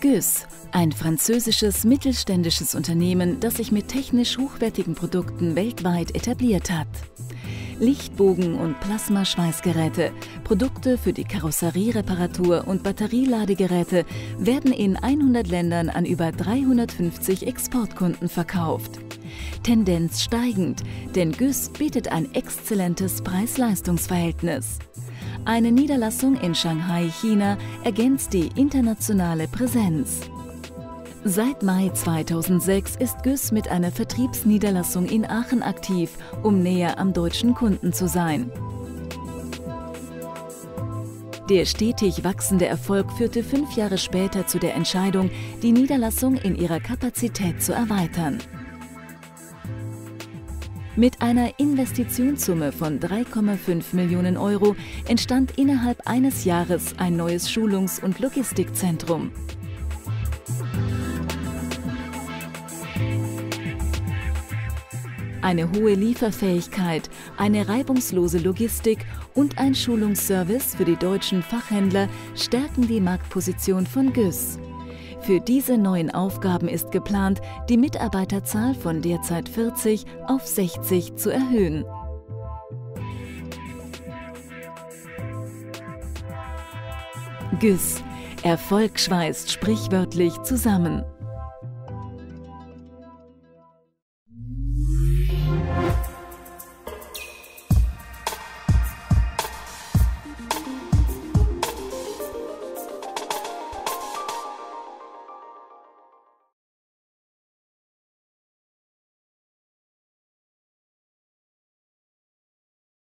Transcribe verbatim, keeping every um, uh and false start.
Güss, ein französisches mittelständisches Unternehmen, das sich mit technisch hochwertigen Produkten weltweit etabliert hat. Lichtbogen- und Plasmaschweißgeräte, Produkte für die Karosseriereparatur und Batterieladegeräte werden in hundert Ländern an über dreihundertfünfzig Exportkunden verkauft. Tendenz steigend, denn Güss bietet ein exzellentes Preis-Leistungs-Verhältnis. Eine Niederlassung in Shanghai, China, ergänzt die internationale Präsenz. Seit Mai zweitausendsechs ist Güss mit einer Vertriebsniederlassung in Aachen aktiv, um näher am deutschen Kunden zu sein. Der stetig wachsende Erfolg führte fünf Jahre später zu der Entscheidung, die Niederlassung in ihrer Kapazität zu erweitern. Mit einer Investitionssumme von drei Komma fünf Millionen Euro entstand innerhalb eines Jahres ein neues Schulungs- und Logistikzentrum. Eine hohe Lieferfähigkeit, eine reibungslose Logistik und ein Schulungsservice für die deutschen Fachhändler stärken die Marktposition von Güss. Für diese neuen Aufgaben ist geplant, die Mitarbeiterzahl von derzeit vierzig auf sechzig zu erhöhen. Güss. Erfolg schweißt sprichwörtlich zusammen.